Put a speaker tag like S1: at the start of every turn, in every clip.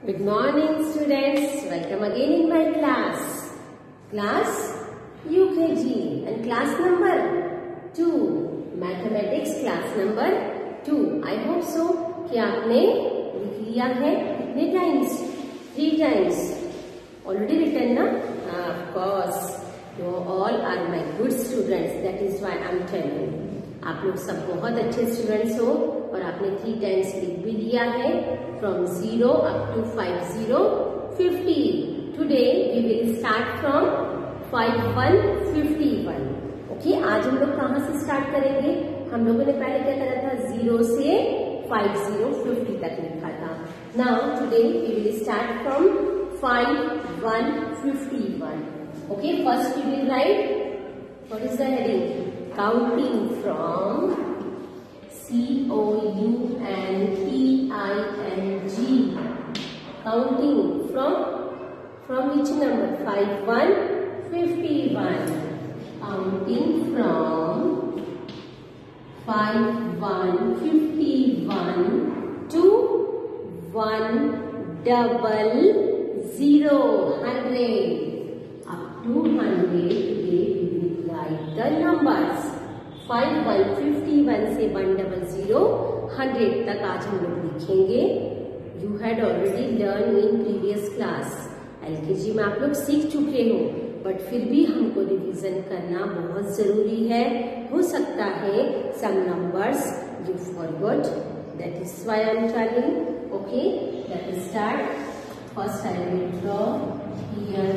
S1: Good morning, students. Welcome again in my class. Class UKG and class number 2. Mathematics class number 2. I hope so कि आपने लिख लिया है कितने times? 3 times. Already written ना? Of course. You all are my good students. That is why I'm telling you. आप लोग सब बहुत अच्छे स्टूडेंट्स हो और आपने 3 times लिख भी लिया है from 0 up to 50. Today we will start from 5151. Okay, आज हम लोग कहाँ से स्टार्ट करेंगे? हम लोगों ने पहले क्या करा था? 0 से 50 तक लिखा था. Now today we will start from 5151. Okay, first we will write. What is the heading? Counting from COUNTING. Counting from which number? 5151. Counting from 5151 to 100. 100 up to 100. Today we will write the numbers. 5151 से 100 100 तक आज हम लोग लिखेंगे. You had already learned in previous class. LKG में आप लोग सीख चुके हो, बट फिर भी हमको रिवीजन करना बहुत जरूरी है. हो सकता है some numbers you forgot. That is why I am telling. Okay, let us start. First I will draw here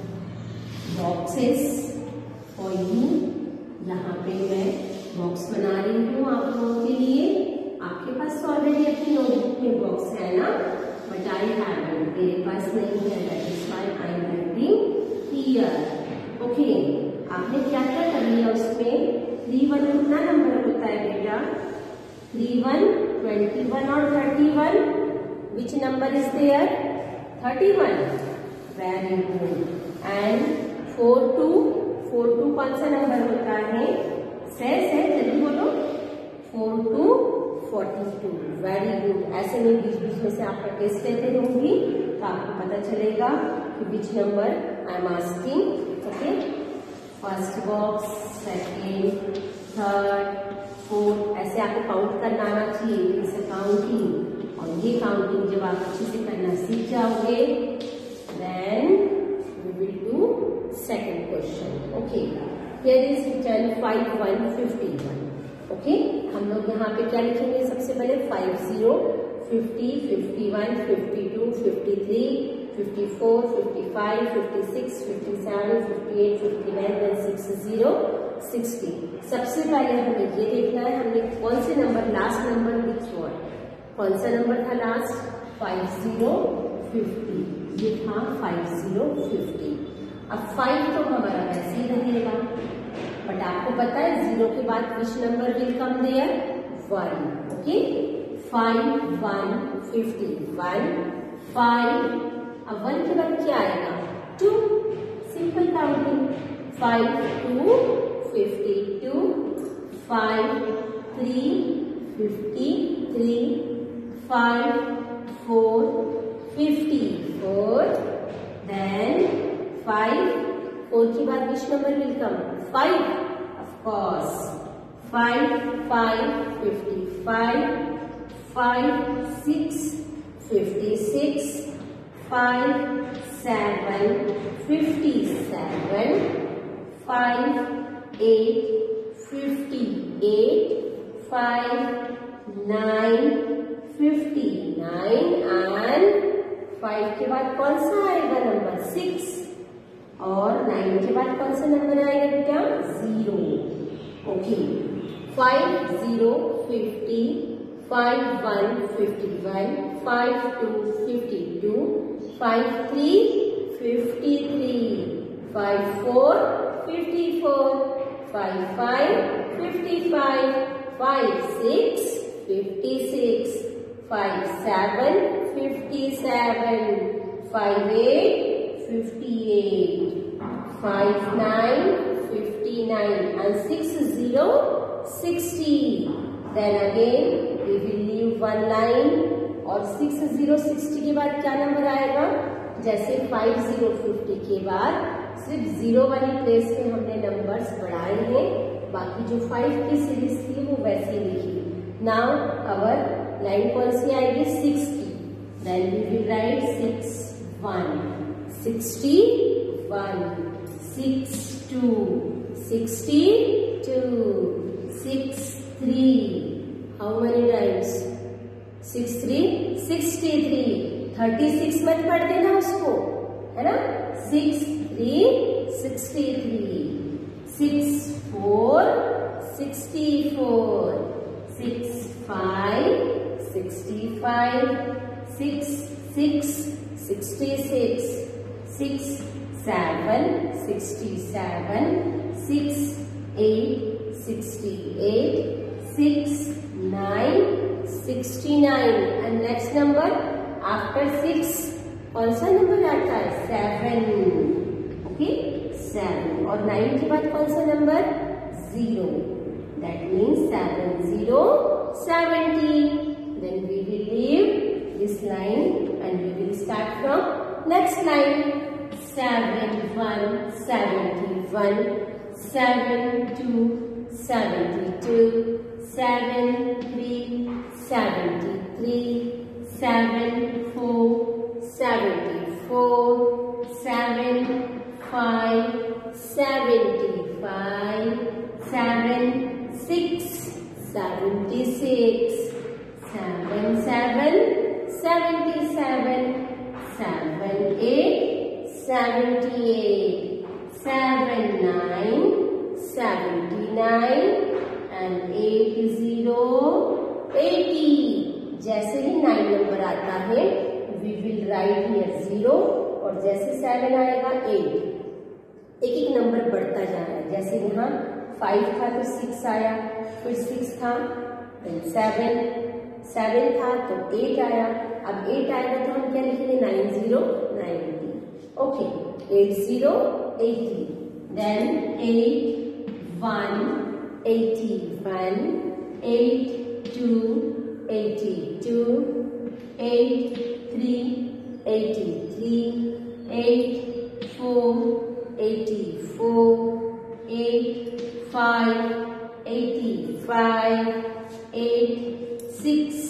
S1: boxes for you. यहाँ पे मैं बॉक्स बना रही हूँ आप लोगों के लिए. आपके पास तो ऑलरेडी अपनी नोटबुक में बॉक्स है ना, बट आई हैवंट. मेरे पास नहीं है. That is why I am writing here. Okay, आपने क्या क्या कर लिया उसमें? 3 1 कितना नंबर होता है बेटा? 3 1 21 और 31. Which number is there? 31. Very good. And 4 2 कौन सा नंबर होता है? से जल्दी बोलो. 4 2 42. Very good. ऐसे में बीच बीच में से आपका टेस्ट लेते रहूंगी तो आपको पता चलेगा कि which number I am asking. Okay, first box, second, third, fourth, ऐसे आपको काउंट करना आना चाहिए. इस काउंटिंग, और ये काउंटिंग जब आप अच्छे से करना सीख जाओगे then we will do second question. Okay, here is written 5151. Okay, हम लोग यहाँ पे क्या लिखेंगे? सबसे पहले 50 50 51 52 53 54 55 56 57 58 59 then 60 सबसे पहले हमें ये देखना है हमने कौन से नंबर, लास्ट नंबर विच वन, कौन सा नंबर था लास्ट? 50 ये था 50. अब 5 तो हमारा वैसे ही रहेगा, बट आपको पता है 0 के बाद which number will come there? 1. Okay, 5 1 51 5. अब 1 के बाद क्या आएगा? 2. Simple counting. 5 2 52 5 3 53 5 4 54. Then 5 4 के बाद which number will come? 5. Of course. 5 5 55 5 6 56 5 7 57 5 8 58 5 9 59 and 5 के बाद कौन सा आएगा नंबर? 6. और 9 के बाद कौन सा नंबर आएगा बेटा? 0. Okay, 5 0 50 5 1 51 5 2 52 5 3 53 5 4 54 5 5 55 5 6 56 5 7 57 5 8 58 5 9 59 and 6 0 60. Then again we will leave one line और 6 0 60 के बाद क्या नंबर आएगा? जैसे 5 0 50 के बाद सिर्फ 0 वाली प्लेस पे हमने नंबर्स बढ़ाए हैं, बाकी जो 5 की सीरीज थी वो वैसे लिखी। नाउ अवर लाइन कौन सी आएगी? 6 की। Then we will write 6 1 61 6 2 62 6 3 how many times? 6 3 63 36 मत पढ़ देना उसको, है ना? 6 3 63 6 4 64 6 5 65 6 6 66 6 7 67 6 8 68 6 9 69 and next number after 6 कौन सा नंबर आता है? 7। ओके 7 और 9 के बाद कौन सा नंबर? 0। That means 7 0 70। Then we will leave this line and we will start from next line. 7 1 71 7 2 72 7 3 73 7 4 74 7 5 75 7 6 76 7 7 77 7 8 78 7 9 79 and 8 0 80। जैसे ही 9 नंबर आता है वी विल राइट हियर 0 और जैसे 7 आएगा 8। एक एक नंबर बढ़ता जा रहा है। जैसे यहाँ 5 था तो 6 आया, फिर 6 था, फिर 7 था तो 8 आया। अब 8 आएगा तो हम क्या लिखेंगे? 9 0 90। ओके 8 0 80। देन 8 1 81 8 2 82 8 3 83 8 4 84 8 5 85 8 6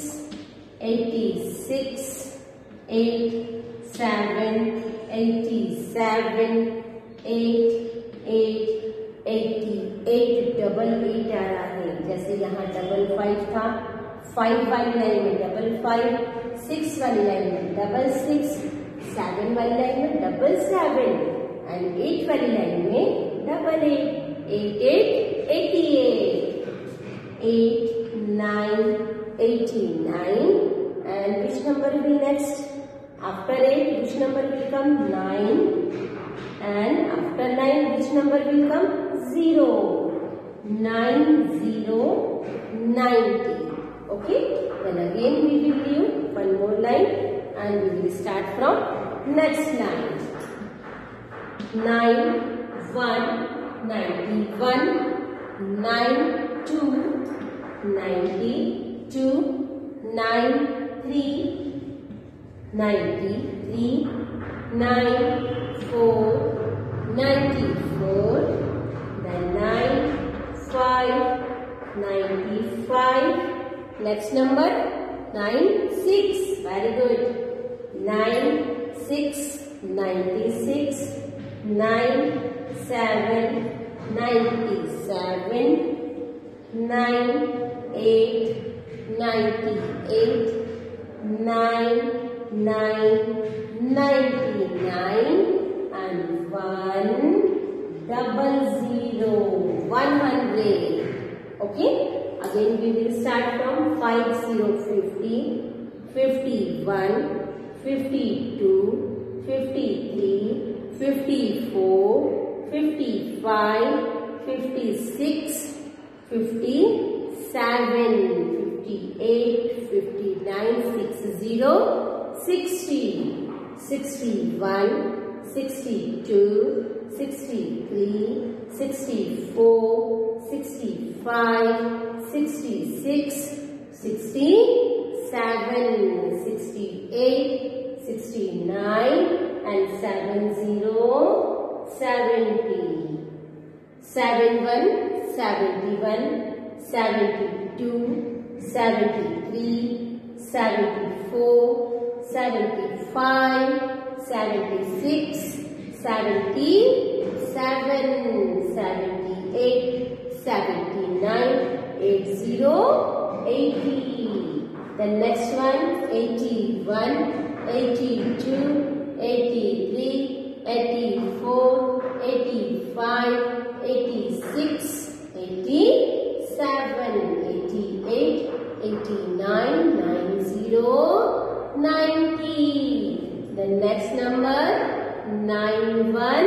S1: 86 8 7 87 8 8 88 डबल 8 आ रहा है। जैसे यहाँ डबल 5 था, 5 वाली लाइन में डबल 5, 6 वाली लाइन में डबल 6, 7 वाली लाइन में डबल 7 एंड 8 वाली लाइन में double 8। 8 8 88 8 9 89 and which number will be next? After 8 which number will come? 9 and after 9 which number will come? 0 9 0 90। Okay, then again we will leave one more line and we will start from next line। 9 1 91 9 2 92 9 3 93 9 4 94 then 9 5 95 next number 9 6 very good 9 6 96 9 7 97 9 8 98 9 9 99 and 1 0 100। Okay, again we will start from 5 0 50 51 52 53 54 55 56 57 58 59 60 60 61 62 63 64 65 66 67 68, 69 and 70, 70. 71, 71, 72, 73, 74, 75, 76, 77, 78, 79, 80, 80. The next one, 81, 82, 83, 84, 85, 86, 87, 88, 89, 90, 90. The next number, 91,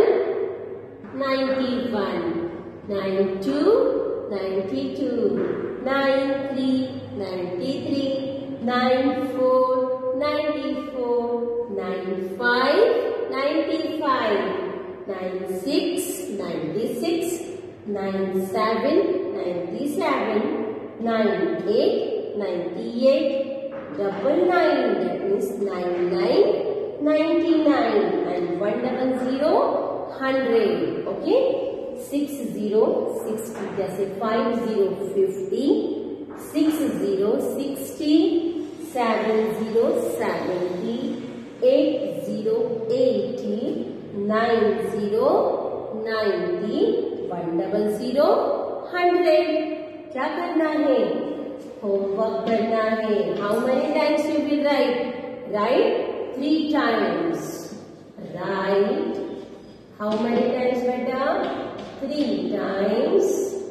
S1: 91, 92, 92, 93, 93, 94, 94, 95, 95, 96, 96, 97, 97, 98, 98, 99, that means 99, 99 and 100, 100. Okay, 60, 60, जैसे 50, 50, 60, 60, 70, 70, 80, 80, 90, 90, 100, 100. क्या करना है? Homework करना है. How many times you will write? Write 3 times. Write. How many times, beta? 3 times.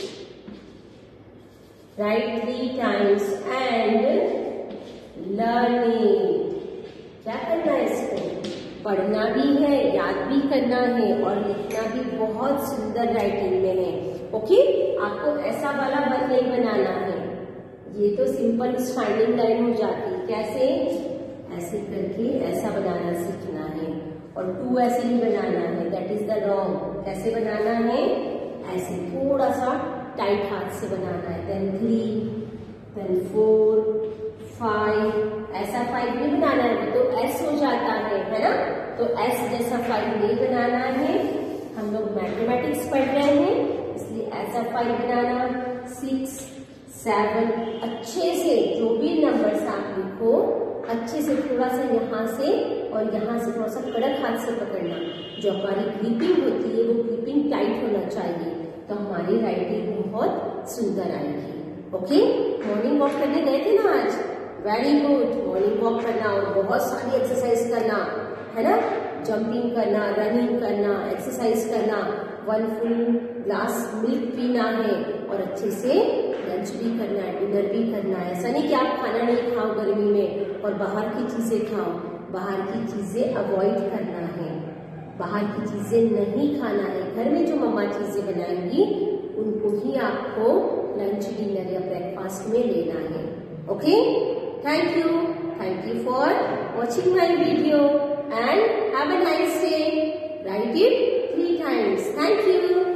S1: Write 3 times and learn it. क्या करना है इसको? पढ़ना भी है, याद भी करना है और लिखना भी बहुत सुंदर राइटिंग में है. ओके, आपको ऐसा वाला वन नहीं बनाना है. ये तो सिंपल स्टैंडिंग लाइन हो जाती है. कैसे? ऐसे करके ऐसा बनाना सीखना है और 2 ऐसे नहीं बनाना है. That is the wrong. कैसे बनाना है? ऐसे थोड़ा सा टाइट हाथ से बनाना है. Then 3, then 4, 5. ऐसा 5 नहीं बनाना है तो एस हो जाता है ना. तो एस जैसा 5 नहीं बनाना है. हम लोग मैथमेटिक्स पढ़ रहे हैं इसलिए ऐसा 5 बनाना. 6, 7 अच्छे से जो भी नंबर्स आप लिखो अच्छे से थोड़ा सा यहाँ से और यहाँ से थोड़ा सा कड़क हाथ से पकड़ना. जो हमारी ग्रिपिंग होती है वो ग्रिपिंग टाइट होना चाहिए तो हमारी राइटिंग बहुत सुंदर आएगी. ओके, मॉर्निंग वॉक करने गए थे ना आज? Very good. मॉर्निंग वॉक करना और बहुत सारी एक्सरसाइज करना है ना. जंपिंग करना, रनिंग करना, एक्सरसाइज करना, 1 फुल ग्लास मिल्क पीना है और अच्छे से लंच भी करना है, डिनर भी करना है. ऐसा नहीं कि आप खाना नहीं खाओ गर्मी में और बाहर की चीजें खाओ. बाहर की चीजें अवॉइड करना है. बाहर की चीजें नहीं खाना है. घर में जो मम्मा चीजें बनाएंगी उनको ही आपको लंच, डिनर या ब्रेकफास्ट में लेना है. Okay, thank you for watching my video and have a nice day. Write it 3 times. Thank you.